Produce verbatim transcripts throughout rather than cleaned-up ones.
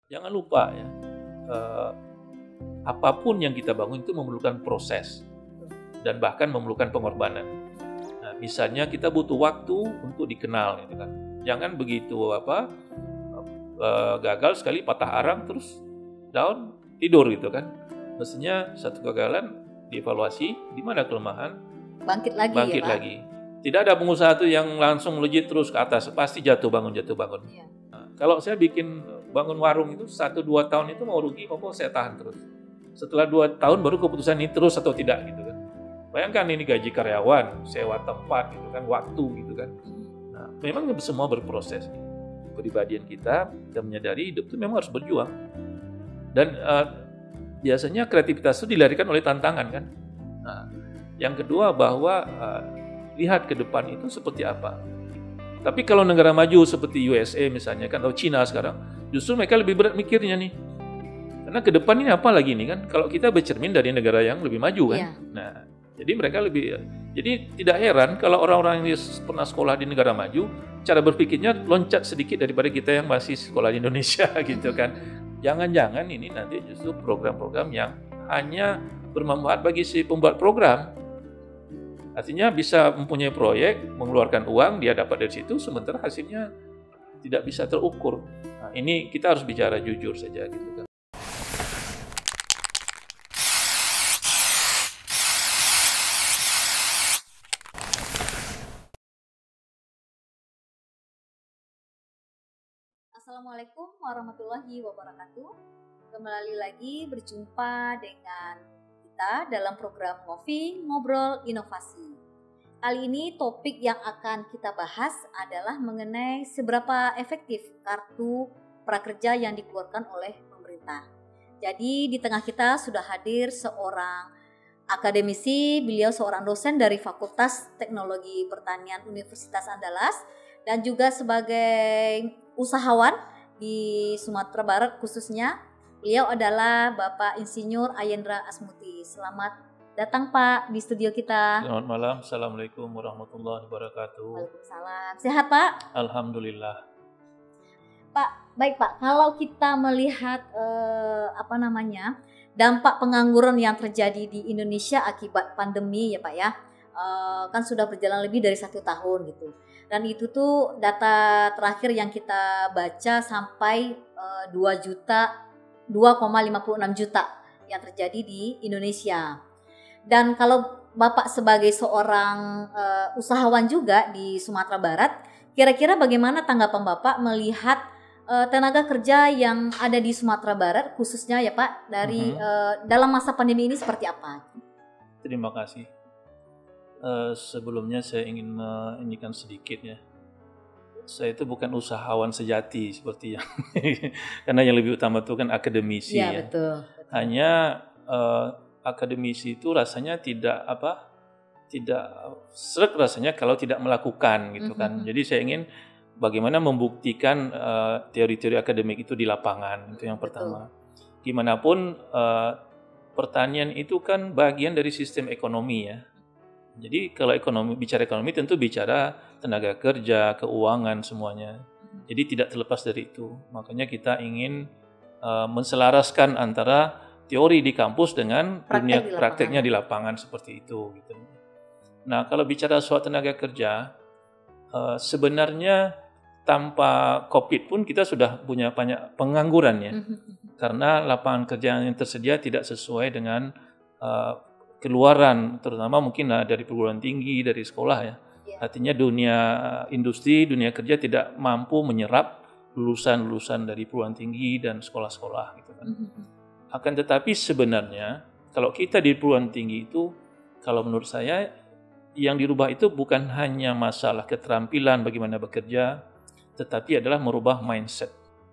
Jangan lupa ya, eh, apapun yang kita bangun itu memerlukan proses dan bahkan memerlukan pengorbanan. Nah, misalnya kita butuh waktu untuk dikenal, gitu kan. Jangan begitu apa eh, gagal sekali patah arang terus down tidur gitu kan. Mestinya satu kegagalan dievaluasi, di mana kelemahan, bangkit lagi bangkit ya, Pak? lagi. Tidak ada pengusaha tuh yang langsung melejit terus ke atas, pasti jatuh bangun jatuh bangun. Iya. Nah, kalau saya bikin bangun warung itu satu dua tahun itu mau rugi mau saya tahan terus. Setelah dua tahun baru keputusan ini terus atau tidak gitu kan. Bayangkan ini gaji karyawan, sewa tempat gitu kan, waktu gitu kan. Nah, memang semua berproses. Kepribadian kita, kita menyadari hidup itu memang harus berjuang. Dan uh, biasanya kreativitas itu dilarikan oleh tantangan kan. Nah, yang kedua bahwa uh, lihat ke depan itu seperti apa. Tapi kalau negara maju seperti U S A misalnya kan, atau Cina sekarang, justru mereka lebih berat mikirnya nih. Karena ke depan ini apa lagi nih kan? Kalau kita bercermin dari negara yang lebih maju kan. Yeah. Nah, jadi mereka lebih, jadi tidak heran kalau orang-orang yang pernah sekolah di negara maju, cara berpikirnya loncat sedikit daripada kita yang masih sekolah di Indonesia gitu kan. Jangan-jangan ini nanti justru program-program yang hanya bermanfaat bagi si pembuat program. Artinya bisa mempunyai proyek, mengeluarkan uang, dia dapat dari situ, sementara hasilnya tidak bisa terukur. Nah, ini kita harus bicara jujur saja gitu kan. Assalamualaikum warahmatullahi wabarakatuh. Kembali lagi berjumpa dengan kita dalam program Ngopi Ngobrol Inovasi. Kali ini topik yang akan kita bahas adalah mengenai seberapa efektif kartu prakerja yang dikeluarkan oleh pemerintah. Jadi di tengah kita sudah hadir seorang akademisi, beliau seorang dosen dari Fakultas Teknologi Pertanian Universitas Andalas dan juga sebagai usahawan di Sumatera Barat khususnya. Beliau adalah Bapak Insinyur Ayendra Asmuti. Selamat datang Pak di studio kita. Selamat malam. Assalamualaikum warahmatullahi wabarakatuh. Waalaikumsalam. Sehat Pak? Alhamdulillah. Pak, baik Pak. Kalau kita melihat eh, apa namanya dampak pengangguran yang terjadi di Indonesia akibat pandemi ya Pak ya, eh, kan sudah berjalan lebih dari satu tahun gitu. Dan itu tuh data terakhir yang kita baca sampai uh, dua juta, dua koma lima puluh enam juta yang terjadi di Indonesia. Dan kalau Bapak sebagai seorang uh, usahawan juga di Sumatera Barat, kira-kira bagaimana tanggapan Bapak melihat uh, tenaga kerja yang ada di Sumatera Barat khususnya ya Pak dari uh-huh. uh, dalam masa pandemi ini seperti apa? Terima kasih. Uh, sebelumnya saya ingin mengingatkan sedikit ya, saya itu bukan usahawan sejati seperti yang karena yang lebih utama itu kan akademisi ya, ya. Betul, betul. Hanya uh, akademisi itu rasanya tidak apa, tidak sreg rasanya kalau tidak melakukan gitu kan. Mm-hmm. Jadi saya ingin bagaimana membuktikan uh, teori-teori akademik itu di lapangan, itu yang pertama. Betul. Gimanapun uh, pertanian itu kan bagian dari sistem ekonomi ya. Jadi kalau ekonomi bicara ekonomi tentu bicara tenaga kerja, keuangan semuanya. Jadi tidak terlepas dari itu. Makanya kita ingin uh, menselaraskan antara teori di kampus dengan Praktek dunia di prakteknya di lapangan seperti itu. Gitu. Nah kalau bicara soal tenaga kerja, uh, sebenarnya tanpa COVID pun kita sudah punya banyak pengangguran ya. Karena lapangan kerja yang tersedia tidak sesuai dengan uh, keluaran, terutama mungkin dari perguruan tinggi, dari sekolah ya. Yeah. Artinya dunia industri, dunia kerja tidak mampu menyerap lulusan-lulusan dari perguruan tinggi dan sekolah-sekolah gitu kan. Mm-hmm. Akan tetapi sebenarnya kalau kita di perguruan tinggi itu, kalau menurut saya yang dirubah itu bukan hanya masalah keterampilan bagaimana bekerja, tetapi adalah merubah mindset.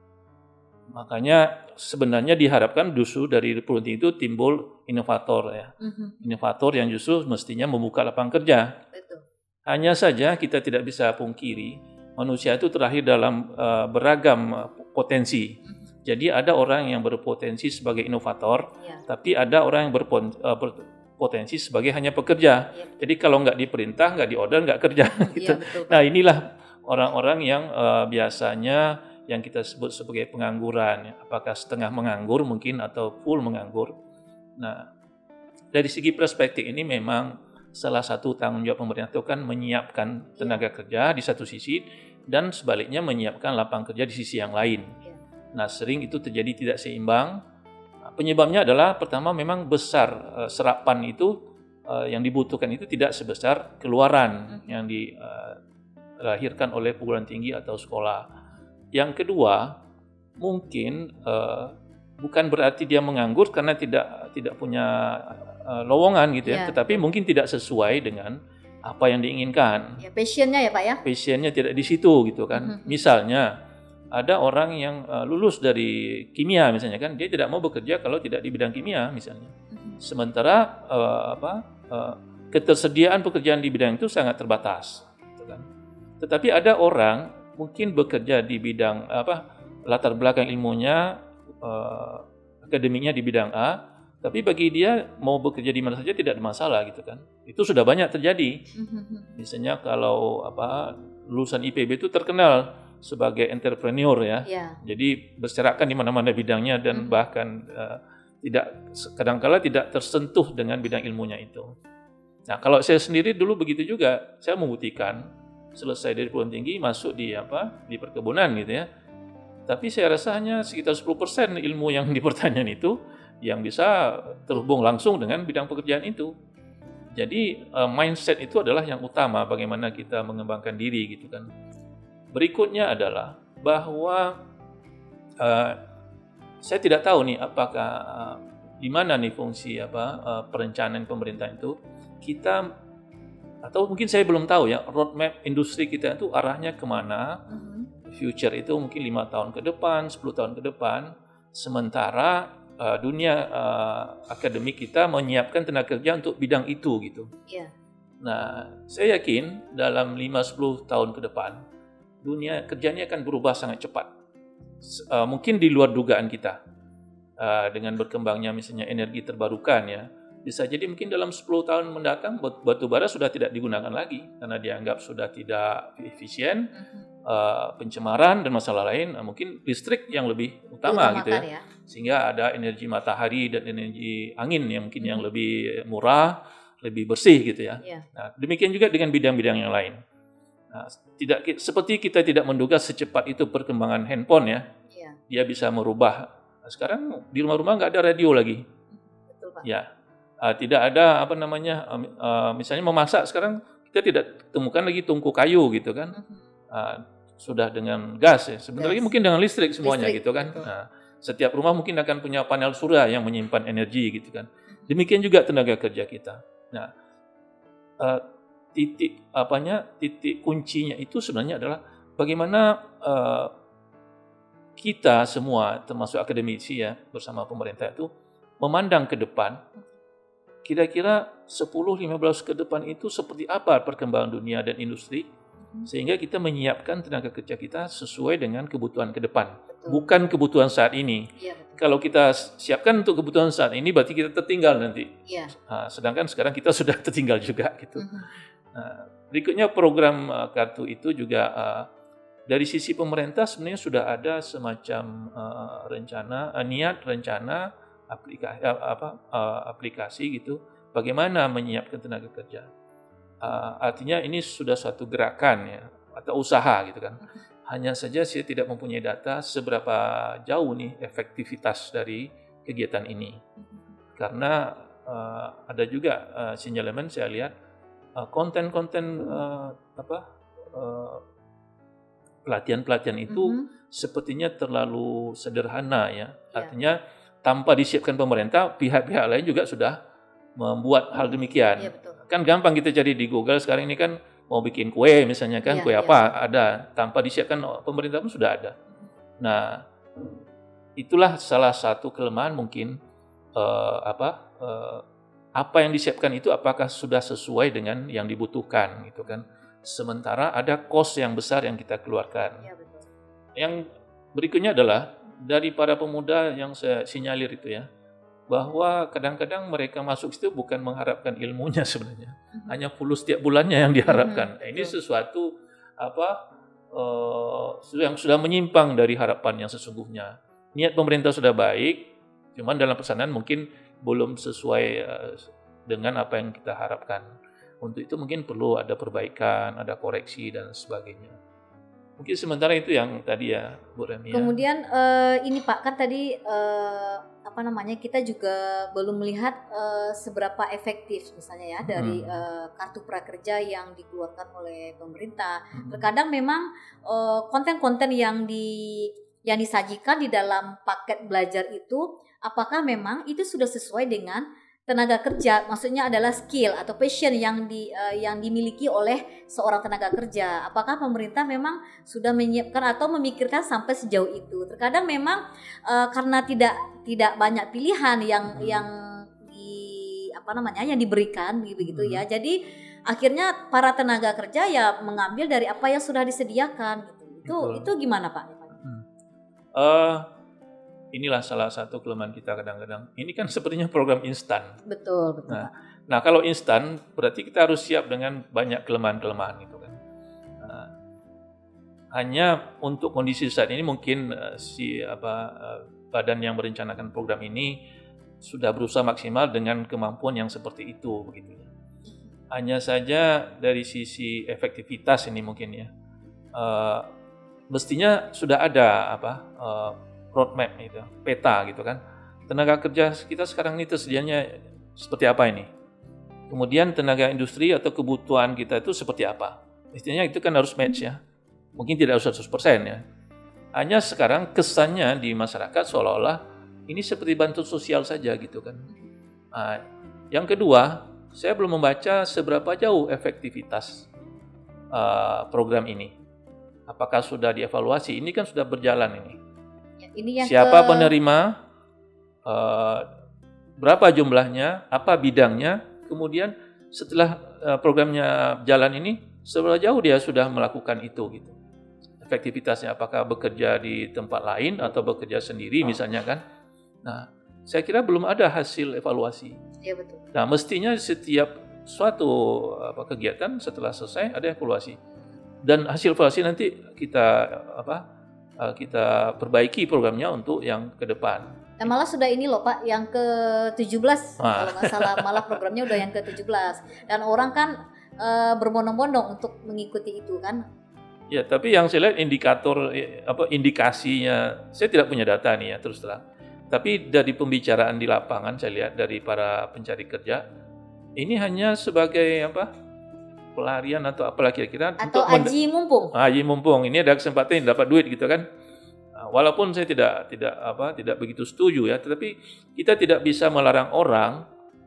Makanya sebenarnya diharapkan justru dari perguruan tinggi itu timbul inovator ya, mm-hmm. inovator yang justru mestinya membuka lapangan kerja. Betul. Hanya saja kita tidak bisa pungkiri manusia itu terlahir dalam uh, beragam potensi. Mm-hmm. Jadi ada orang yang berpotensi sebagai inovator, yeah. tapi ada orang yang berpon, uh, berpotensi sebagai hanya pekerja. Yeah. Jadi kalau nggak diperintah, nggak diorder, nggak kerja. Gitu. Yeah, betul, nah inilah orang-orang yang uh, biasanya yang kita sebut sebagai pengangguran, ya. Apakah setengah menganggur mungkin atau full menganggur. Nah, dari segi perspektif ini memang salah satu tanggung jawab pemerintah itu kan menyiapkan tenaga kerja di satu sisi dan sebaliknya menyiapkan lapangan kerja di sisi yang lain. Nah, sering itu terjadi tidak seimbang. Penyebabnya adalah pertama memang besar uh, serapan itu uh, yang dibutuhkan itu tidak sebesar keluaran hmm. yang dilahirkan uh, oleh perguruan tinggi atau sekolah. Yang kedua, mungkin uh, bukan berarti dia menganggur karena tidak tidak punya uh, lowongan gitu ya, ya, tetapi mungkin tidak sesuai dengan apa yang diinginkan. Ya, passionnya ya Pak ya? Passionnya tidak di situ gitu kan. Hmm. Misalnya ada orang yang uh, lulus dari kimia misalnya kan, dia tidak mau bekerja kalau tidak di bidang kimia misalnya. Sementara uh, apa uh, ketersediaan pekerjaan di bidang itu sangat terbatas. Gitu kan. Tetapi ada orang mungkin bekerja di bidang apa latar belakang ilmunya, uh, akademiknya di bidang A, tapi bagi dia mau bekerja di mana saja tidak ada masalah gitu kan. Itu sudah banyak terjadi. Misalnya kalau apa lulusan I P B itu terkenal sebagai entrepreneur ya, ya. Jadi berserakan di mana-mana bidangnya dan hmm. bahkan uh, tidak kadang-kala tidak tersentuh dengan bidang ilmunya itu. Nah, kalau saya sendiri dulu begitu juga, saya membuktikan selesai dari perguruan tinggi masuk di apa di perkebunan gitu ya. Tapi saya rasa hanya sekitar sepuluh persen ilmu yang dipertanyakan itu yang bisa terhubung langsung dengan bidang pekerjaan itu. Jadi uh, mindset itu adalah yang utama bagaimana kita mengembangkan diri gitu kan. Berikutnya adalah bahwa uh, saya tidak tahu nih apakah uh, di mana nih fungsi apa uh, perencanaan pemerintah itu kita atau mungkin saya belum tahu ya roadmap industri kita itu arahnya kemana. Uh-huh. Future itu mungkin lima tahun ke depan, sepuluh tahun ke depan. Sementara uh, dunia uh, akademik kita menyiapkan tenaga kerja untuk bidang itu gitu. Yeah. Nah, saya yakin dalam lima sampai sepuluh tahun ke depan dunia kerjanya akan berubah sangat cepat. Uh, mungkin di luar dugaan kita. Uh, dengan berkembangnya misalnya energi terbarukan ya. Bisa jadi mungkin dalam sepuluh tahun mendatang batu bara sudah tidak digunakan lagi karena dianggap sudah tidak efisien, uh, pencemaran dan masalah lain. Uh, mungkin listrik yang lebih utama gitu ya. ya. Sehingga ada energi matahari dan energi angin yang mungkin hmm. yang lebih murah, lebih bersih gitu ya. Yeah. Nah, demikian juga dengan bidang-bidang yang lain. Nah, tidak seperti kita tidak menduga secepat itu perkembangan handphone ya, ya. Dia bisa merubah. Nah, sekarang di rumah-rumah nggak ada radio lagi, betul, Pak. Ya, uh, tidak ada apa namanya, uh, uh, misalnya memasak sekarang kita tidak temukan lagi tungku kayu gitu kan, uh, sudah dengan gas ya. Sebentar lagi mungkin dengan listrik semuanya listrik, gitu kan. Nah, setiap rumah mungkin akan punya panel surya yang menyimpan energi gitu kan. Demikian juga tenaga kerja kita. Nah. Uh, titik apanya titik kuncinya itu sebenarnya adalah bagaimana uh, kita semua termasuk akademisi ya bersama pemerintah itu memandang ke depan kira-kira sepuluh sampai lima belas ke depan itu seperti apa perkembangan dunia dan industri sehingga kita menyiapkan tenaga kerja kita sesuai dengan kebutuhan ke depan. Betul. Bukan kebutuhan saat ini. Ya, kalau kita siapkan untuk kebutuhan saat ini berarti kita tertinggal nanti. Ya. Nah, sedangkan sekarang kita sudah tertinggal juga gitu. Uh-huh. Nah, berikutnya program uh, kartu itu juga uh, dari sisi pemerintah sebenarnya sudah ada semacam uh, rencana, uh, niat rencana aplikasi, uh, apa, uh, aplikasi gitu, bagaimana menyiapkan tenaga kerja. Uh, artinya ini sudah suatu gerakan ya atau usaha gitu kan. Hanya saja saya tidak mempunyai data seberapa jauh nih efektivitas dari kegiatan ini. Karena uh, ada juga uh, sinyalemen saya lihat Uh, konten-konten uh, apa uh, pelatihan-pelatihan itu mm-hmm. sepertinya terlalu sederhana ya. Yeah. Artinya tanpa disiapkan pemerintah, pihak-pihak lain juga sudah membuat hal demikian. Yeah, betul. Kan gampang kita cari di Google sekarang ini kan mau bikin kue misalnya kan, yeah, kue yeah. apa ada tanpa disiapkan pemerintah pun sudah ada. Nah, itulah salah satu kelemahan mungkin uh, apa uh, apa yang disiapkan itu apakah sudah sesuai dengan yang dibutuhkan gitu kan. Sementara ada cost yang besar yang kita keluarkan. Ya, betul. Yang berikutnya adalah dari para pemuda yang saya sinyalir itu ya, bahwa kadang-kadang mereka masuk situ bukan mengharapkan ilmunya sebenarnya, mm-hmm. hanya pulus setiap bulannya yang diharapkan. Mm-hmm. Nah, ini sesuatu apa uh, yang sudah menyimpang dari harapan yang sesungguhnya. Niat pemerintah sudah baik, cuman dalam pelaksanaan mungkin belum sesuai uh, dengan apa yang kita harapkan. Untuk itu mungkin perlu ada perbaikan, ada koreksi dan sebagainya. Mungkin sementara itu yang tadi ya, Bu Remi. Kemudian uh, ini Pak, kan tadi uh, apa namanya, kita juga belum melihat uh, seberapa efektif misalnya ya dari hmm. uh, kartu prakerja yang dikeluarkan oleh pemerintah. Hmm. Terkadang memang uh, konten-konten yang di yang disajikan di dalam paket belajar itu, apakah memang itu sudah sesuai dengan tenaga kerja, maksudnya adalah skill atau passion yang di uh, yang dimiliki oleh seorang tenaga kerja. Apakah pemerintah memang sudah menyiapkan atau memikirkan sampai sejauh itu? Terkadang memang uh, karena tidak tidak banyak pilihan yang hmm. yang di apa namanya yang diberikan begitu hmm. ya. Jadi akhirnya para tenaga kerja ya mengambil dari apa yang sudah disediakan gitu. Itu Betul. Itu gimana Pak? Hmm. Uh, Inilah salah satu kelemahan kita kadang-kadang. Ini kan sepertinya program instan. Betul, betul. Nah, nah kalau instan berarti kita harus siap dengan banyak kelemahan-kelemahan itu kan. Nah, hanya untuk kondisi saat ini mungkin uh, si apa uh, badan yang merencanakan program ini sudah berusaha maksimal dengan kemampuan yang seperti itu begitu. Hanya saja dari sisi efektivitas ini mungkin ya. Uh, mestinya sudah ada apa uh, roadmap itu, peta gitu kan. Tenaga kerja kita sekarang ini tersedianya seperti apa ini? Kemudian tenaga industri atau kebutuhan kita itu seperti apa? Istilahnya itu kan harus match ya. Mungkin tidak harus seratus persen ya. Hanya sekarang kesannya di masyarakat seolah-olah ini seperti bantuan sosial saja gitu kan. Nah, yang kedua, saya belum membaca seberapa jauh efektivitas uh, program ini. Apakah sudah dievaluasi? Ini kan sudah berjalan ini. Ini yang Siapa ke... penerima, uh, berapa jumlahnya, apa bidangnya, kemudian setelah uh, programnya jalan ini, seberapa jauh dia sudah melakukan itu gitu. Efektivitasnya apakah bekerja di tempat lain atau bekerja sendiri misalnya kan. Nah, saya kira belum ada hasil evaluasi. Iya betul. Nah, mestinya setiap suatu apa, kegiatan setelah selesai ada evaluasi. Dan hasil evaluasi nanti kita apa? kita perbaiki programnya untuk yang ke depan. Nah, malah sudah ini loh Pak, yang ke tujuh belas ah. kalau nggak salah, malah programnya udah yang ke tujuh belas. Dan orang kan e, berbondong-bondong untuk mengikuti itu kan. Ya, tapi yang saya lihat indikator apa indikasinya, saya tidak punya data nih ya terus terang. Tapi dari pembicaraan di lapangan saya lihat dari para pencari kerja, ini hanya sebagai apa? pelarian atau apalah kira-kira atau untuk aji mumpung. Aji mumpung. Ini ada kesempatan dapat duit gitu kan. Walaupun saya tidak tidak apa tidak begitu setuju ya, tetapi kita tidak bisa melarang orang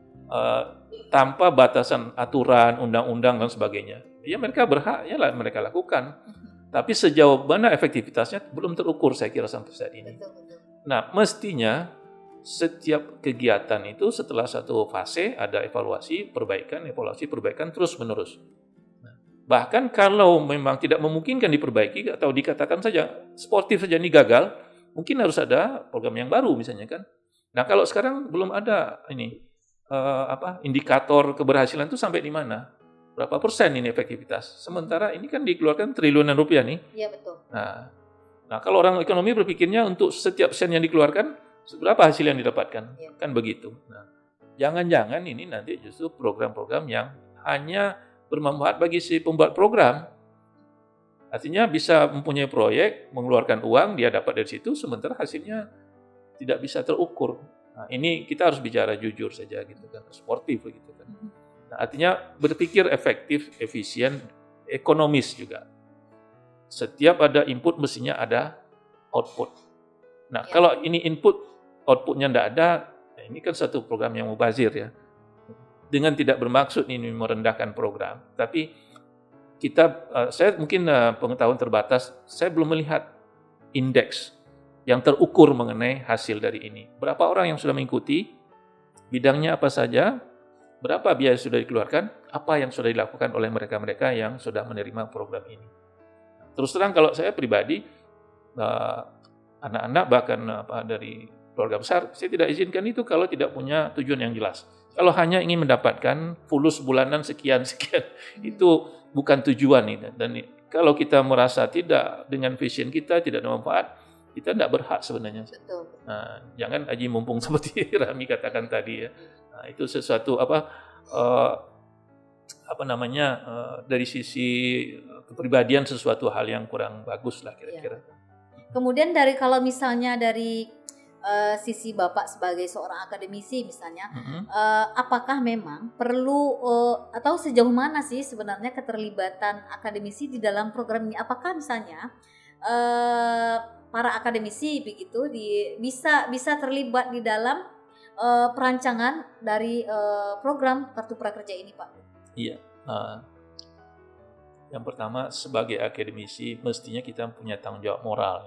uh, tanpa batasan aturan, undang-undang dan sebagainya. Ya mereka berhak ya lah mereka lakukan. Uh-huh. Tapi sejauh mana efektivitasnya belum terukur saya kira sampai saat ini. Betul, betul. Nah, mestinya setiap kegiatan itu setelah satu fase ada evaluasi, perbaikan, evaluasi, perbaikan terus-menerus. Nah, bahkan kalau memang tidak memungkinkan diperbaiki atau dikatakan saja sportif saja ini gagal, mungkin harus ada program yang baru misalnya kan. Nah, kalau sekarang belum ada ini uh, apa indikator keberhasilan itu sampai di mana? Berapa persen ini efektivitas? Sementara ini kan dikeluarkan triliunan rupiah nih. Iya betul. Nah, nah kalau orang ekonomi berpikirnya untuk setiap sen yang dikeluarkan berapa hasil yang didapatkan? Ya. Kan begitu. Nah, jangan-jangan ini nanti justru program-program yang hanya bermanfaat bagi si pembuat program. Artinya bisa mempunyai proyek, mengeluarkan uang, dia dapat dari situ, sementara hasilnya tidak bisa terukur. Nah, ini kita harus bicara jujur saja gitu kan, sportif gitu kan. Nah, artinya berpikir efektif, efisien, ekonomis juga. Setiap ada input mestinya ada output. Nah, ya. Kalau ini input outputnya tidak ada, ini kan satu program yang mubazir ya. Dengan tidak bermaksud ini merendahkan program, tapi kita, saya mungkin pengetahuan terbatas, saya belum melihat indeks yang terukur mengenai hasil dari ini. Berapa orang yang sudah mengikuti, bidangnya apa saja, berapa biaya sudah dikeluarkan, apa yang sudah dilakukan oleh mereka-mereka yang sudah menerima program ini. Terus terang kalau saya pribadi, anak-anak bahkan apa dari keluarga besar, saya tidak izinkan itu kalau tidak punya tujuan yang jelas. Kalau hanya ingin mendapatkan fulus bulanan sekian-sekian, itu bukan tujuan ini. Dan kalau kita merasa tidak dengan vision kita tidak ada manfaat, kita tidak berhak sebenarnya. Betul. Nah, jangan aji mumpung seperti Rami katakan tadi ya. Nah, itu sesuatu apa uh, apa namanya uh, dari sisi kepribadian sesuatu hal yang kurang bagus lah kira-kira. Ya. Kemudian dari kalau misalnya dari uh, sisi Bapak sebagai seorang akademisi misalnya, mm-hmm. uh, apakah memang perlu uh, atau sejauh mana sih sebenarnya keterlibatan akademisi di dalam program ini? Apakah misalnya uh, para akademisi begitu di, bisa bisa terlibat di dalam uh, perancangan dari uh, program Kartu Prakerja ini, Pak? Iya. Uh, yang pertama sebagai akademisi mestinya kita punya tanggung jawab moral.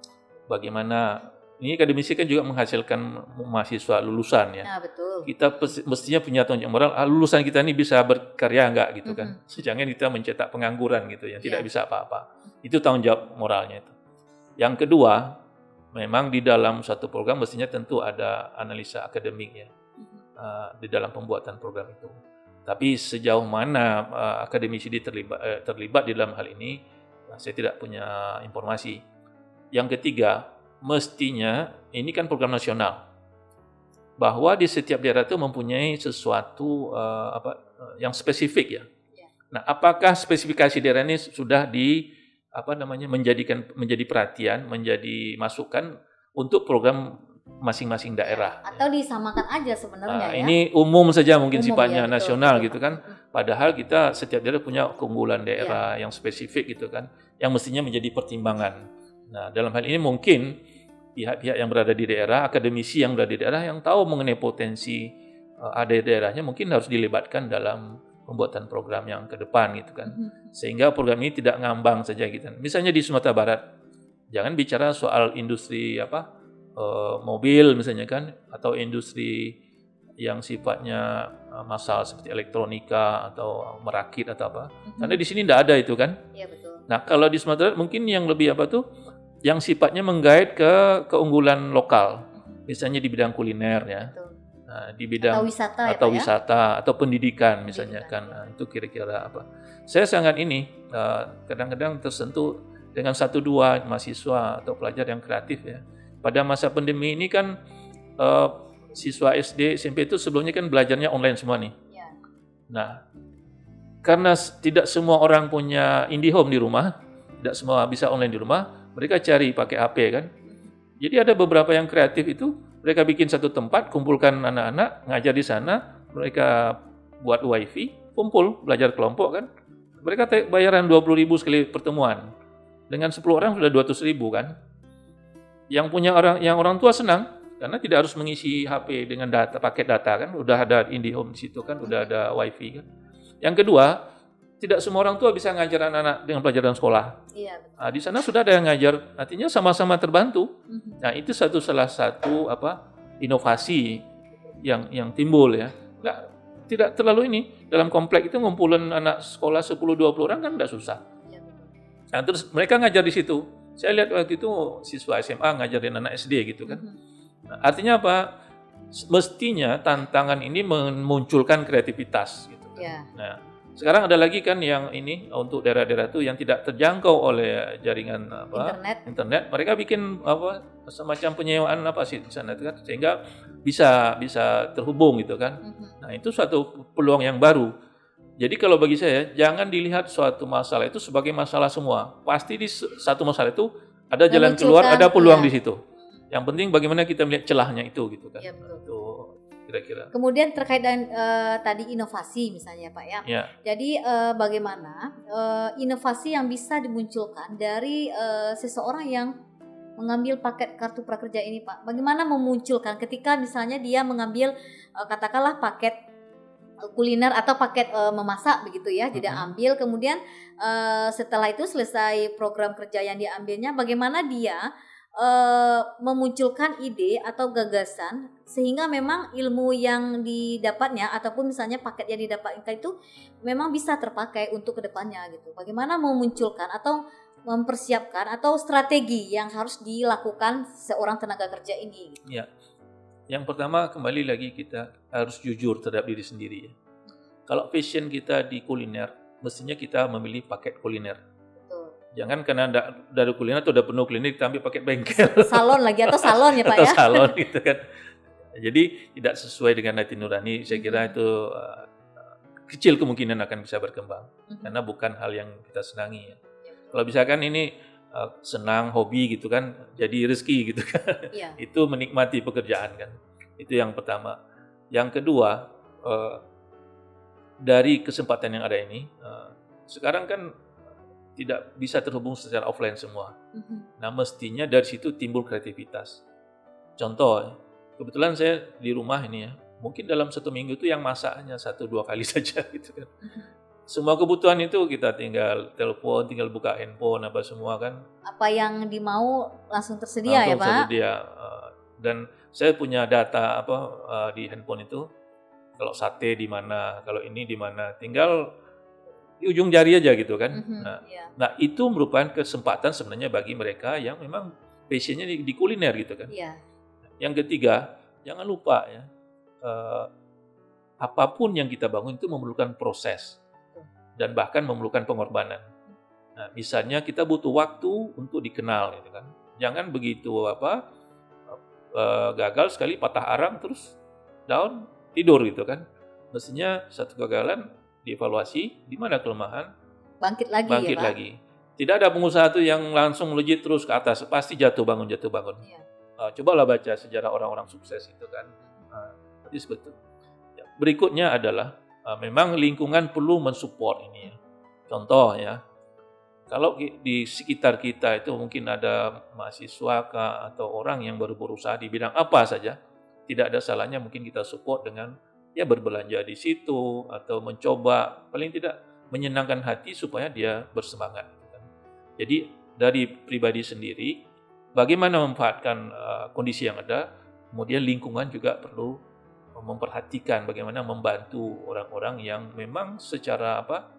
Bagaimana ini akademisi kan juga menghasilkan mahasiswa lulusan ya. Nah, betul. Kita mestinya punya tanggung jawab moral. Ah, lulusan kita ini bisa berkarya enggak gitu kan? Mm-hmm. Jangan kita mencetak pengangguran gitu yang yeah. tidak bisa apa-apa. Itu tanggung jawab moralnya itu. Yang kedua, memang di dalam satu program mestinya tentu ada analisa akademik ya mm-hmm. uh, di dalam pembuatan program itu. Tapi sejauh mana uh, akademisi terlibat, uh, terlibat di dalam hal ini, uh, saya tidak punya informasi. Yang ketiga, mestinya ini kan program nasional, bahwa di setiap daerah itu mempunyai sesuatu uh, apa uh, yang spesifik ya. Yeah. Nah, apakah spesifikasi daerah ini sudah di apa namanya menjadikan menjadi perhatian, menjadi masukan untuk program masing-masing daerah? Atau disamakan aja sebenarnya nah, ya? Ini umum saja mungkin umum, sifatnya ya, betul, nasional betul, gitu kan. Padahal kita setiap daerah punya keunggulan daerah yeah. yang spesifik gitu kan, yang mestinya menjadi pertimbangan. Nah, dalam hal ini mungkin pihak-pihak yang berada di daerah, akademisi yang berada di daerah yang tahu mengenai potensi uh, ada di daerahnya mungkin harus dilibatkan dalam pembuatan program yang ke depan gitu kan. Mm-hmm. Sehingga program ini tidak ngambang saja gitu. Misalnya di Sumatera Barat, jangan bicara soal industri apa uh, mobil misalnya kan, atau industri yang sifatnya uh, massal seperti elektronika atau merakit atau apa. Mm-hmm. Karena di sini tidak ada itu kan. Iya, betul. Nah, kalau di Sumatera Barat mungkin yang lebih apa tuh yang sifatnya menggait ke keunggulan lokal, misalnya di bidang kuliner ya, nah, di bidang atau wisata, atau, ya, wisata ya? Atau pendidikan misalnya pendidikan, kan, ya. Nah, itu kira-kira apa? Saya sangat ini uh, kadang-kadang tersentuh dengan satu dua mahasiswa atau pelajar yang kreatif ya. Pada masa pandemi ini kan uh, siswa S D, S M P itu sebelumnya kan belajarnya online semua nih. Ya. Nah, karena tidak semua orang punya IndiHome di rumah, tidak semua bisa online di rumah. Mereka cari pakai H P kan. Jadi ada beberapa yang kreatif itu, mereka bikin satu tempat, kumpulkan anak-anak, ngajar di sana, mereka buat wifi, kumpul, belajar kelompok kan. Mereka bayaran dua puluh ribu sekali pertemuan. Dengan sepuluh orang sudah dua ratus ribu kan. Yang punya orang yang orang tua senang, karena tidak harus mengisi H P dengan data, paket data kan, udah ada IndiHome di situ kan, udah ada wifi kan. Yang kedua, tidak semua orang tua bisa ngajar anak-anak dengan pelajaran sekolah. Iya, betul. Nah, di sana sudah ada yang ngajar, artinya sama-sama terbantu. Mm-hmm. Nah, itu satu salah satu apa inovasi yang yang timbul ya. Nggak, tidak terlalu ini dalam komplek itu ngumpulin anak sekolah sepuluh dua puluh orang kan tidak susah. Iya, betul. Nah, terus mereka ngajar di situ. Saya lihat waktu itu siswa S M A ngajarin anak S D gitu kan. Mm-hmm. Nah, artinya apa? Mestinya tantangan ini memunculkan kreativitas gitu kan. Yeah. Nah, sekarang ada lagi kan yang ini untuk daerah-daerah itu yang tidak terjangkau oleh jaringan apa internet, internet mereka bikin apa semacam penyewaan apa sih di sana kan sehingga bisa bisa terhubung gitu kan. Mm-hmm. Nah, itu suatu peluang yang baru. Jadi kalau bagi saya jangan dilihat suatu masalah itu sebagai masalah semua. Pasti di satu masalah itu ada jalan keluar, ada peluang ya. Di situ. Yang penting bagaimana kita melihat celahnya itu gitu kan. Ya, itu kira-kira. Kemudian terkait dengan uh, tadi inovasi misalnya Pak ya. Ya. Jadi uh, bagaimana uh, inovasi yang bisa dimunculkan dari uh, seseorang yang mengambil paket kartu prakerja ini Pak. Bagaimana memunculkan ketika misalnya dia mengambil uh, katakanlah paket kuliner atau paket uh, memasak begitu ya. Jadi uh-huh. ambil kemudian uh, setelah itu selesai program kerja yang diambilnya bagaimana dia Uh, memunculkan ide atau gagasan sehingga memang ilmu yang didapatnya ataupun misalnya paket yang didapatkan itu memang bisa terpakai untuk kedepannya gitu. Bagaimana memunculkan atau mempersiapkan atau strategi yang harus dilakukan seorang tenaga kerja ini? Gitu. Ya, yang pertama kembali lagi kita harus jujur terhadap diri sendiri. Ya. Kalau passion kita di kuliner, mestinya kita memilih paket kuliner. Betul. Jangan karena ada, dari kuliner atau udah penuh klinik kita ambil pakai bengkel. Salon lagi atau salon ya Pak atau ya? salon gitu kan. Jadi tidak sesuai dengan hati nurani. Saya kira itu uh, kecil kemungkinan akan bisa berkembang mm-hmm. karena bukan hal yang kita senangi ya. Kalau misalkan ini uh, senang hobi gitu kan, jadi rezeki gitu kan. Yeah. Itu menikmati pekerjaan kan. Itu yang pertama. Yang kedua, uh, dari kesempatan yang ada ini, uh, sekarang kan tidak bisa terhubung secara offline semua. Mm-hmm. Nah, mestinya dari situ timbul kreativitas. Contoh, kebetulan saya di rumah ini ya, mungkin dalam satu minggu itu yang masak hanya satu dua kali saja gitu kan. Mm-hmm. Semua kebutuhan itu kita tinggal telepon, tinggal buka handphone apa semua kan. Apa yang dimau langsung tersedia langsung ya Pak? Langsung tersedia. Dan saya punya data apa di handphone itu, kalau sate di mana, kalau ini di mana, tinggal di ujung jari aja gitu kan. Mm-hmm, nah, yeah. nah itu merupakan kesempatan sebenarnya bagi mereka yang memang passionnya di, di kuliner gitu kan. Yeah. Yang ketiga, jangan lupa ya, uh, apapun yang kita bangun itu memerlukan proses dan bahkan memerlukan pengorbanan. Nah, misalnya kita butuh waktu untuk dikenal gitu kan. Jangan begitu apa uh, gagal sekali patah arang terus down tidur gitu kan. Mestinya satu kegagalan dievaluasi, di mana kelemahan, bangkit lagi bangkit ya Pak? lagi. Tidak ada pengusaha tuh yang langsung melejit terus ke atas, pasti jatuh bangun jatuh bangun. Ya. Uh, cobalah baca sejarah orang-orang sukses itu kan. Uh, jadi betul. Ya. Berikutnya adalah uh, memang lingkungan perlu mensupport ini ya. Contoh ya, kalau di sekitar kita itu mungkin ada mahasiswa kah, atau orang yang baru berusaha di bidang apa saja, tidak ada salahnya mungkin kita support dengan ya berbelanja di situ atau mencoba paling tidak menyenangkan hati supaya dia bersemangat. Jadi dari pribadi sendiri bagaimana memanfaatkan uh, kondisi yang ada, kemudian lingkungan juga perlu memperhatikan bagaimana membantu orang-orang yang memang secara apa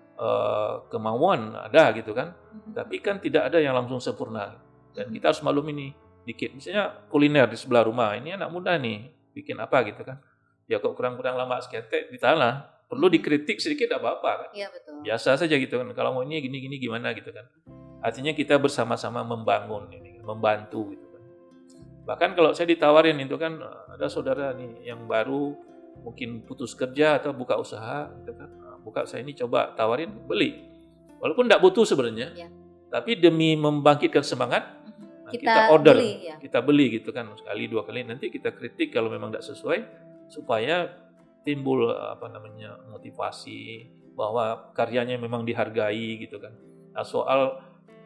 uh, kemauan ada gitu kan, mm-hmm. tapi kan tidak ada yang langsung sempurna dan kita harus maklum ini dikit. Misalnya kuliner di sebelah rumah ini anak muda nih bikin apa gitu kan. Ya kok kurang-kurang lama seketek di tanah, perlu dikritik sedikit apa-apa kan. Iya betul. Biasa saja gitu kan. Kalau mau ini gini-gini gimana gitu kan. Artinya kita bersama-sama membangun ini, membantu gitu kan. Bahkan kalau saya ditawarin itu kan ada saudara nih yang baru mungkin putus kerja atau buka usaha gitu kan. Buka saya ini coba tawarin beli. Walaupun enggak butuh sebenarnya. Ya. Tapi demi membangkitkan semangat kita, kita order, beli, ya. kita beli gitu kan sekali dua kali nanti kita kritik kalau memang enggak sesuai. Supaya timbul apa namanya motivasi bahwa karyanya memang dihargai gitu kan. Nah, soal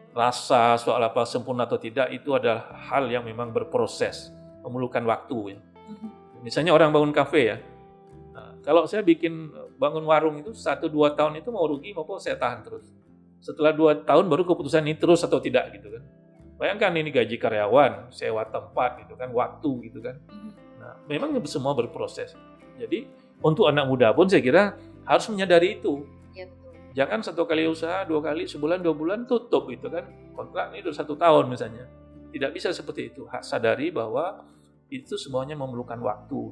rasa, soal apa sempurna atau tidak itu adalah hal yang memang berproses, memerlukan waktu ya. Misalnya orang bangun kafe ya. Nah, kalau saya bikin bangun warung itu satu dua tahun itu mau rugi maupun saya tahan terus. Setelah dua tahun baru keputusan ini terus atau tidak gitu kan. Bayangkan ini gaji karyawan, sewa tempat gitu kan, waktu gitu kan. Nah, memang semua berproses. Jadi untuk anak muda pun saya kira harus menyadari itu. Ya, betul. Jangan satu kali usaha, dua kali, sebulan, dua bulan tutup gitu kan. Kontrak ini udah satu tahun misalnya. Tidak bisa seperti itu. Sadari bahwa itu semuanya memerlukan waktu.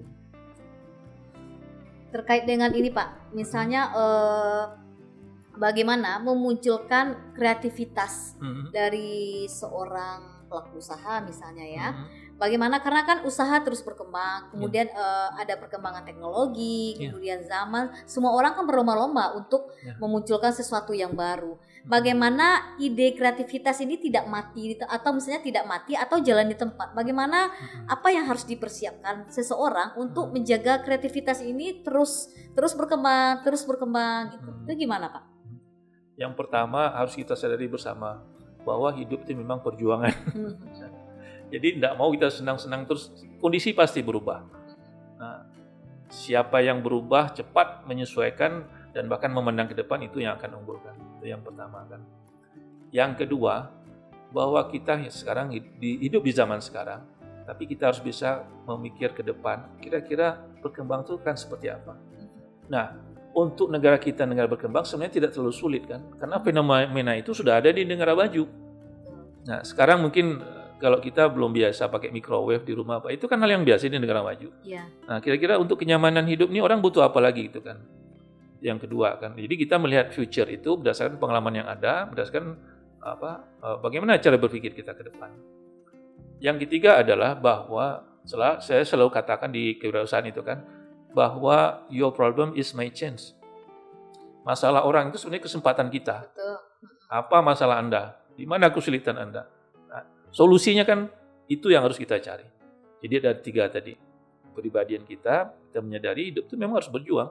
Terkait dengan ini Pak, misalnya eh, bagaimana memunculkan kreativitas hmm. dari seorang pelaku usaha misalnya ya. Hmm. Bagaimana karena kan usaha terus berkembang, kemudian yeah. uh, ada perkembangan teknologi, yeah. kemudian zaman, semua orang kan berlomba-lomba untuk yeah. memunculkan sesuatu yang baru. Bagaimana ide kreativitas ini tidak mati atau misalnya tidak mati atau jalan di tempat? Bagaimana mm-hmm. apa yang harus dipersiapkan seseorang untuk mm-hmm. menjaga kreativitas ini terus terus berkembang, terus berkembang gitu. Mm-hmm. Itu gimana, Pak? Yang pertama harus kita sadari bersama bahwa hidup itu memang perjuangan. Mm-hmm. Jadi tidak mau kita senang-senang terus, kondisi pasti berubah. Nah, siapa yang berubah cepat menyesuaikan dan bahkan memandang ke depan itu yang akan unggulkan. Itu yang pertama kan. Yang kedua, bahwa kita sekarang hidup di zaman sekarang, tapi kita harus bisa memikir ke depan, kira-kira berkembang itu kan seperti apa. Nah, untuk negara kita, negara berkembang sebenarnya tidak terlalu sulit kan, karena fenomena itu sudah ada di negara maju. Nah, sekarang mungkin kalau kita belum biasa pakai microwave di rumah, Pak, itu kan hal yang biasa di negara maju. Ya. Nah, kira-kira untuk kenyamanan hidup ini orang butuh apa lagi gitu kan? Yang kedua kan, jadi kita melihat future itu berdasarkan pengalaman yang ada, berdasarkan apa uh, bagaimana cara berpikir kita ke depan. Yang ketiga adalah bahwa setelah, saya selalu katakan di kewirausahaan itu kan, bahwa your problem is my chance. Masalah orang itu sebenarnya kesempatan kita. Betul. Apa masalah Anda? Di mana kesulitan Anda? Nah, solusinya kan itu yang harus kita cari. Jadi ada tiga tadi. Kepribadian kita, kita menyadari hidup itu memang harus berjuang.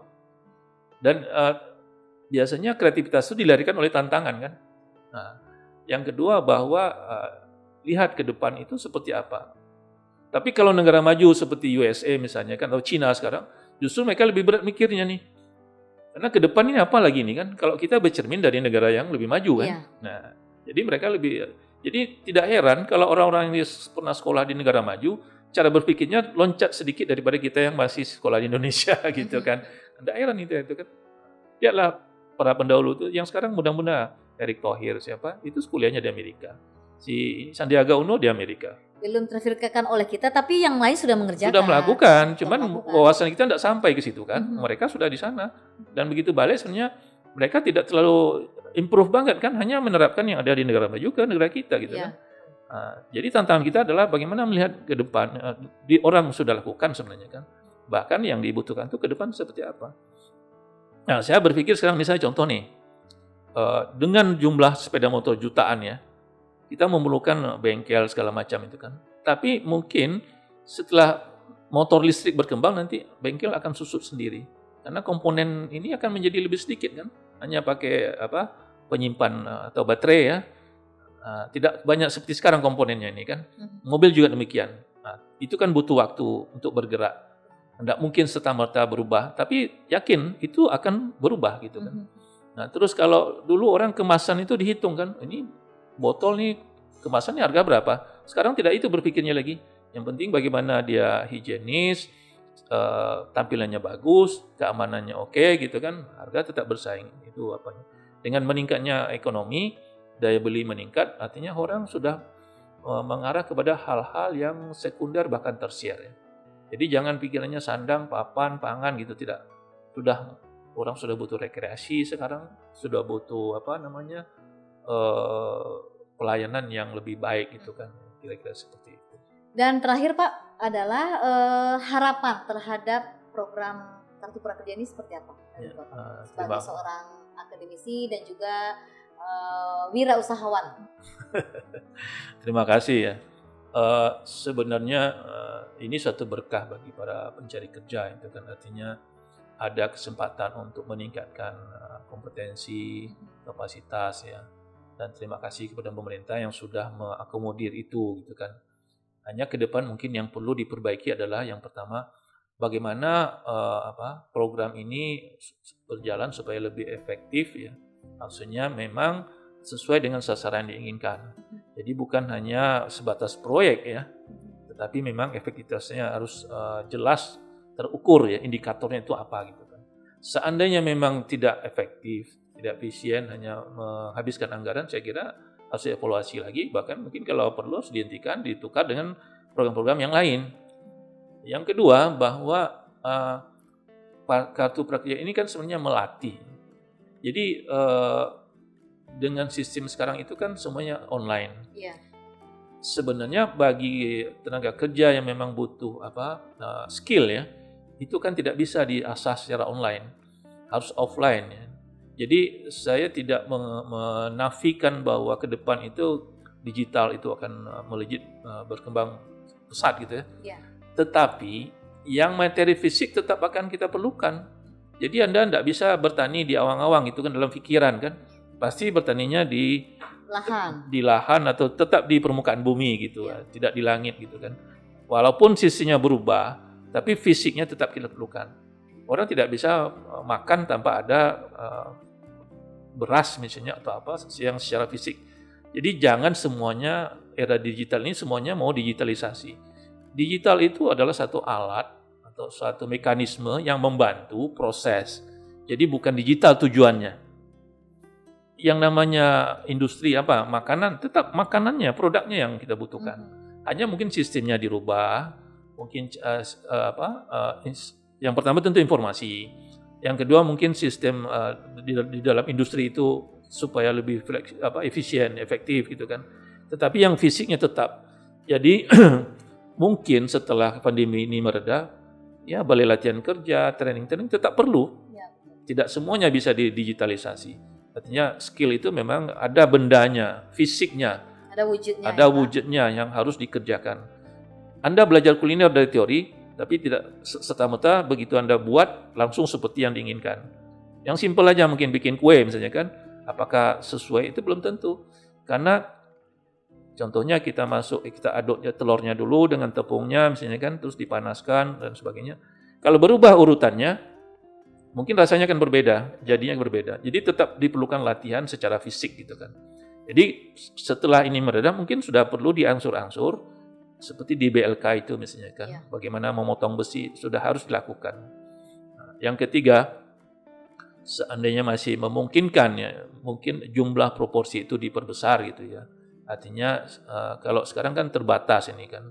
Dan uh, biasanya kreativitas itu dilarikan oleh tantangan kan. Nah, yang kedua bahwa uh, lihat ke depan itu seperti apa. Tapi kalau negara maju seperti U S A misalnya kan, atau Cina sekarang, justru mereka lebih berat mikirnya nih. Karena ke depan ini apa lagi nih kan? Kalau kita bercermin dari negara yang lebih maju kan. Yeah. Nah, jadi mereka lebih, jadi tidak heran kalau orang-orang yang pernah sekolah di negara maju, cara berpikirnya loncat sedikit daripada kita yang masih sekolah di Indonesia gitu kan. Tidak heran itu, itu kan. Lihatlah para pendahulu itu yang sekarang mudah-mudahan Erick Thohir siapa itu kuliahnya di Amerika, si Sandiaga Uno di Amerika. Belum terfikirkan oleh kita, tapi yang lain sudah mengerjakan. Sudah melakukan, cuman melakukan. Wawasan kita tidak sampai ke situ kan. Mm-hmm. Mereka sudah di sana dan begitu balik sebenarnya mereka tidak terlalu improve banget kan, hanya menerapkan yang ada di negara maju ke negara kita gitu yeah. kan. Nah, jadi tantangan kita adalah bagaimana melihat ke depan. Di orang sudah lakukan sebenarnya kan. Bahkan yang dibutuhkan itu ke depan seperti apa. Nah, saya berpikir sekarang misalnya contoh nih, uh, dengan jumlah sepeda motor jutaan ya, kita memerlukan bengkel segala macam itu kan. Tapi mungkin setelah motor listrik berkembang nanti bengkel akan susut sendiri. Karena komponen ini akan menjadi lebih sedikit kan. Hanya pakai apa penyimpan atau baterai ya. Uh, tidak banyak seperti sekarang komponennya ini kan. Mobil juga demikian. Nah, itu kan butuh waktu untuk bergerak. Tidak mungkin serta-merta berubah, tapi yakin itu akan berubah gitu kan. Nah terus kalau dulu orang kemasan itu dihitung kan, ini botol nih kemasannya harga berapa? Sekarang tidak itu berpikirnya lagi. Yang penting bagaimana dia higienis, uh, tampilannya bagus, keamanannya oke gitu kan, harga tetap bersaing. Itu apanya? Dengan meningkatnya ekonomi, daya beli meningkat, artinya orang sudah uh, mengarah kepada hal-hal yang sekunder bahkan tersier ya. Jadi jangan pikirannya sandang, papan, pangan gitu, tidak. Sudah orang sudah butuh rekreasi sekarang, sudah butuh apa namanya uh, pelayanan yang lebih baik gitu kan, kira-kira seperti itu. Dan terakhir Pak adalah uh, harapan terhadap program Kartu Prakerja ini seperti apa? Ya, uh, sebagai seorang akademisi dan juga uh, wirausahawan. Terima kasih ya. Uh, sebenarnya uh, ini suatu berkah bagi para pencari kerja, itu kan artinya ada kesempatan untuk meningkatkan uh, kompetensi, kapasitas ya, dan terima kasih kepada pemerintah yang sudah mengakomodir itu gitu kan. Hanya ke depan mungkin yang perlu diperbaiki adalah yang pertama bagaimana uh, apa program ini berjalan supaya lebih efektif ya, maksudnya memang sesuai dengan sasaran yang diinginkan. Jadi bukan hanya sebatas proyek ya, tetapi memang efektivitasnya harus uh, jelas terukur ya, indikatornya itu apa gitu kan. Seandainya memang tidak efektif, tidak efisien, hanya menghabiskan anggaran, saya kira harus dievaluasi lagi, bahkan mungkin kalau perlu harus dihentikan, ditukar dengan program-program yang lain. Yang kedua, bahwa uh, kartu prakerja ini kan sebenarnya melatih. Jadi uh, dengan sistem sekarang itu kan semuanya online. Yeah. Sebenarnya bagi tenaga kerja yang memang butuh apa uh, skill ya, itu kan tidak bisa diasah secara online, harus offline ya. Jadi saya tidak menafikan bahwa ke depan itu digital itu akan melejit uh, berkembang pesat gitu ya. Yeah. Tetapi yang materi fisik tetap akan kita perlukan. Jadi Anda tidak bisa bertani di awang-awang itu kan dalam pikiran kan. Pasti bertaninya di lahan, di lahan atau tetap di permukaan bumi gitu, ya. Tidak di langit gitu kan. Walaupun sisinya berubah, tapi fisiknya tetap kita perlukan. Orang tidak bisa makan tanpa ada uh, beras misalnya atau apa yang secara fisik. Jadi jangan semuanya era digital ini semuanya mau digitalisasi. Digital itu adalah satu alat atau suatu mekanisme yang membantu proses. Jadi bukan digital tujuannya. Yang namanya industri apa makanan tetap makanannya produknya yang kita butuhkan. Hmm. Hanya mungkin sistemnya dirubah, mungkin uh, uh, apa uh, yang pertama tentu informasi, yang kedua mungkin sistem uh, di, di dalam industri itu supaya lebih fleks, apa, efisien, efektif gitu kan. Tetapi yang fisiknya tetap. Jadi mungkin setelah pandemi ini mereda, ya balai latihan kerja, training-training tetap perlu. Ya. Tidak semuanya bisa didigitalisasi. Artinya skill itu memang ada bendanya, fisiknya. Ada wujudnya. Ada ya, wujudnya yang harus dikerjakan. Anda belajar kuliner dari teori, tapi tidak serta-merta begitu Anda buat langsung seperti yang diinginkan. Yang simpel aja mungkin bikin kue misalnya kan, apakah sesuai itu belum tentu. Karena contohnya kita masuk, kita aduk telurnya dulu dengan tepungnya misalnya kan, terus dipanaskan dan sebagainya. Kalau berubah urutannya, mungkin rasanya akan berbeda, jadinya berbeda. Jadi tetap diperlukan latihan secara fisik gitu kan. Jadi setelah ini mereda mungkin sudah perlu diangsur-angsur, seperti di B L K itu misalnya kan, ya. Bagaimana memotong besi sudah harus dilakukan. Nah, yang ketiga, seandainya masih memungkinkan ya, mungkin jumlah proporsi itu diperbesar gitu ya. Artinya uh, kalau sekarang kan terbatas ini kan,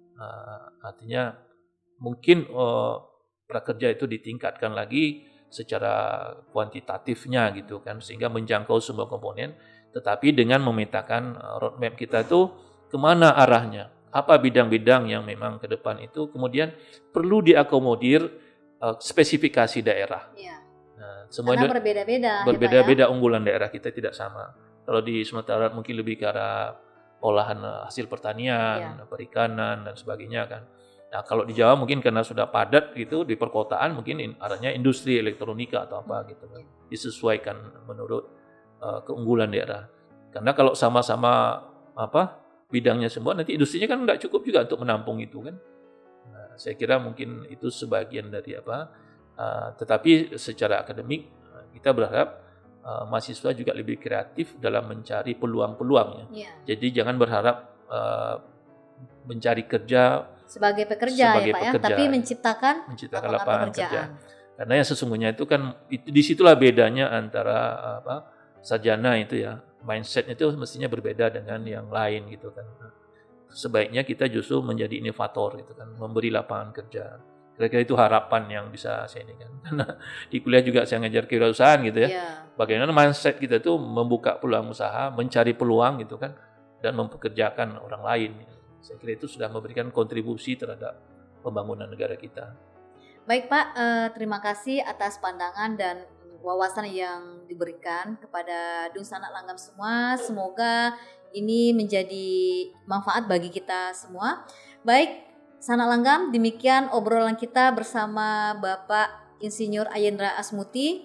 uh, artinya mungkin uh, prakerja itu ditingkatkan lagi secara kuantitatifnya gitu kan, sehingga menjangkau semua komponen, tetapi dengan memetakan uh, roadmap kita itu kemana arahnya, apa bidang-bidang yang memang ke depan itu kemudian perlu diakomodir uh, spesifikasi daerah. Ya. Nah, semua Karena berbeda-beda. Berbeda-beda ya? Unggulan daerah kita tidak sama. Kalau di Sumatera Barat mungkin lebih ke arah olahan hasil pertanian, ya. Perikanan dan sebagainya kan. Nah kalau di Jawa mungkin karena sudah padat gitu di perkotaan mungkin in, arahnya industri elektronika atau apa gitu kan. Disesuaikan menurut uh, keunggulan daerah. Karena kalau sama-sama apa bidangnya semua nanti industrinya kan nggak cukup juga untuk menampung itu kan. Nah, saya kira mungkin itu sebagian dari apa. Uh, tetapi secara akademik kita berharap uh, mahasiswa juga lebih kreatif dalam mencari peluang-peluangnya. Ya. Jadi jangan berharap uh, mencari kerja sebagai pekerja sebagai ya Pak pekerja, ya, tapi menciptakan, menciptakan lapangan pekerjaan. kerja. Karena yang sesungguhnya itu kan itu, disitulah bedanya antara apa sarjana itu ya, mindsetnya itu mestinya berbeda dengan yang lain gitu kan. Sebaiknya kita justru menjadi inovator gitu kan, memberi lapangan kerja. Kira-kira itu harapan yang bisa saya ini kan. Karena di kuliah juga saya ngajar kewirausahaan gitu ya. Yeah. Bagaimana mindset kita itu membuka peluang usaha, mencari peluang gitu kan, dan mempekerjakan orang lain. Saya kira itu sudah memberikan kontribusi terhadap pembangunan negara kita. Baik Pak, eh, terima kasih atas pandangan dan wawasan yang diberikan kepada Dung Sanak Langgam semua. Semoga ini menjadi manfaat bagi kita semua. Baik, Sanak Langgam, demikian obrolan kita bersama Bapak Insinyur Ayendra Asmuti.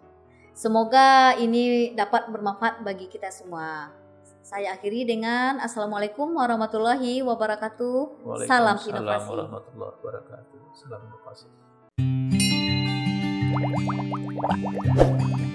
Semoga ini dapat bermanfaat bagi kita semua. Saya akhiri dengan Assalamualaikum warahmatullahi wabarakatuh. Salam inovasi. Waalaikumsalam warahmatullahi wabarakatuh. Salam inovasi.